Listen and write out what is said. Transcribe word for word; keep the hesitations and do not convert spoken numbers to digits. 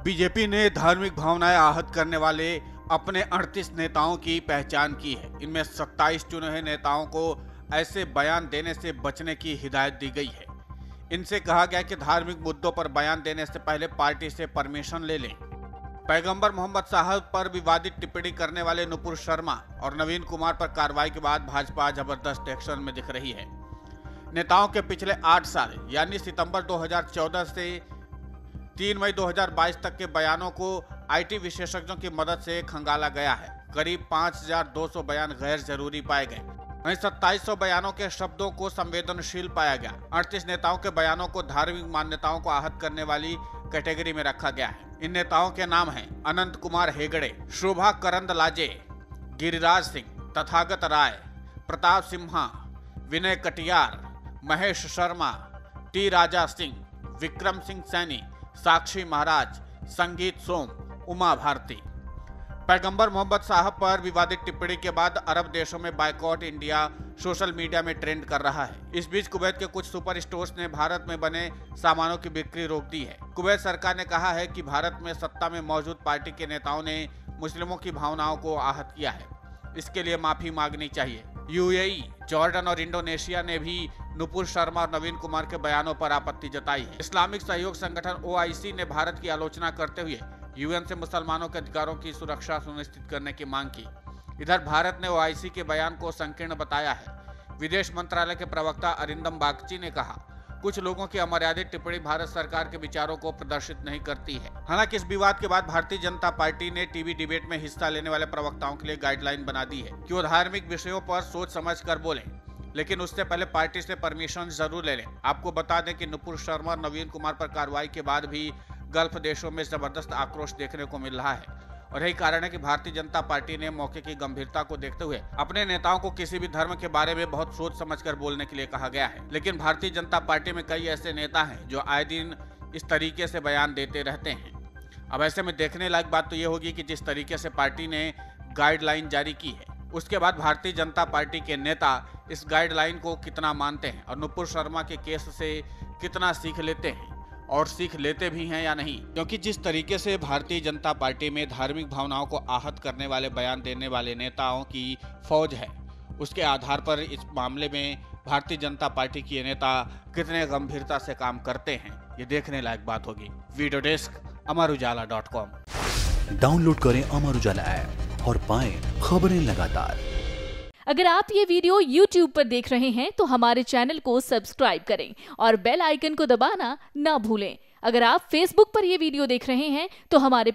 BJP ने धार्मिक भावनाएं आहत करने वाले अपने अड़तीस नेताओं की पहचान की है। इनमें सत्ताईस चुने हुए नेताओं को ऐसे बयान देने से बचने की हिदायत दी गई है। इनसे कहा गया कि धार्मिक मुद्दों पर बयान देने से पहले पार्टी से परमिशन ले लें। पैगंबर मोहम्मद साहब पर विवादित टिप्पणी करने वाले नुपुर शर्मा और नवीन कुमार पर कार्रवाई के बाद भाजपा जबरदस्त एक्शन में दिख रही है। नेताओं के पिछले आठ साल यानी सितंबर दो हज़ार चौदह से तीन मई दो हज़ार बाईस तक के बयानों को आईटी विशेषज्ञों की मदद से खंगाला गया है। करीब पाँच हज़ार दो सौ बयान गैर जरूरी पाए गए। वहीं सत्ताईस सौ बयानों के शब्दों को संवेदनशील पाया गया। अड़तीस नेताओं के बयानों को धार्मिक मान्यताओं को आहत करने वाली कैटेगरी में रखा गया है। इन नेताओं के नाम हैं अनंत कुमार हेगड़े, शोभा करंदलाजे, गिरिराज सिंह, तथागत राय, प्रताप सिम्हा, विनय कटियार, महेश शर्मा, टी राजा सिंह, विक्रम सिंह सैनी, साक्षी महाराज, संगीत सोम, उमा भारती। पैगंबर मोहम्मद साहब पर विवादित टिप्पणी के बाद अरब देशों में बायकॉट इंडिया सोशल मीडिया में ट्रेंड कर रहा है। इस बीच कुवैत के कुछ सुपर स्टोर्स ने भारत में बने सामानों की बिक्री रोक दी है। कुवैत सरकार ने कहा है कि भारत में सत्ता में मौजूद पार्टी के नेताओं ने मुस्लिमों की भावनाओं को आहत किया है। इसके लिए माफी मांगनी चाहिए। यूएई, जॉर्डन और इंडोनेशिया ने भी नुपुर शर्मा और नवीन कुमार के बयानों पर आपत्ति जताई है। इस्लामिक सहयोग संगठन ओआईसी ने भारत की आलोचना करते हुए यूएन से मुसलमानों के अधिकारों की सुरक्षा सुनिश्चित करने की मांग की। इधर भारत ने ओआईसी के बयान को संकीर्ण बताया है। विदेश मंत्रालय के प्रवक्ता अरिंदम बागची ने कहा, कुछ लोगों की अमर्यादित टिप्पणी भारत सरकार के विचारों को प्रदर्शित नहीं करती है। हालांकि इस विवाद के बाद भारतीय जनता पार्टी ने टीवी डिबेट में हिस्सा लेने वाले प्रवक्ताओं के लिए गाइडलाइन बना दी है कि वो धार्मिक विषयों पर सोच समझ कर बोलें, लेकिन उससे पहले पार्टी से परमिशन जरूर ले लें। आपको बता दें कि नुपुर शर्मा और नवीन कुमार पर कार्रवाई के बाद भी गल्फ देशों में जबरदस्त आक्रोश देखने को मिल रहा है और यही कारण है कि भारतीय जनता पार्टी ने मौके की गंभीरता को देखते हुए अपने नेताओं को किसी भी धर्म के बारे में बहुत सोच समझकर बोलने के लिए कहा गया है। लेकिन भारतीय जनता पार्टी में कई ऐसे नेता हैं जो आए दिन इस तरीके से बयान देते रहते हैं। अब ऐसे में देखने लायक बात तो ये होगी कि जिस तरीके से पार्टी ने गाइडलाइन जारी की है, उसके बाद भारतीय जनता पार्टी के नेता इस गाइडलाइन को कितना मानते हैं और नुपुर शर्मा के केस से कितना सीख लेते हैं और सीख लेते भी हैं या नहीं। क्योंकि जिस तरीके से भारतीय जनता पार्टी में धार्मिक भावनाओं को आहत करने वाले बयान देने वाले नेताओं की फौज है, उसके आधार पर इस मामले में भारतीय जनता पार्टी के नेता कितने गंभीरता से काम करते हैं, ये देखने लायक बात होगी। Video desk Amar Ujala dot com. Download करें अमर उजाला ऐप और पाएं खबरें लगातार। अगर आप ये वीडियो यूट्यूब पर देख रहे हैं तो हमारे चैनल को सब्सक्राइब करें और बेल आइकन को दबाना ना भूलें। अगर आप फेसबुक पर ये वीडियो देख रहे हैं तो हमारे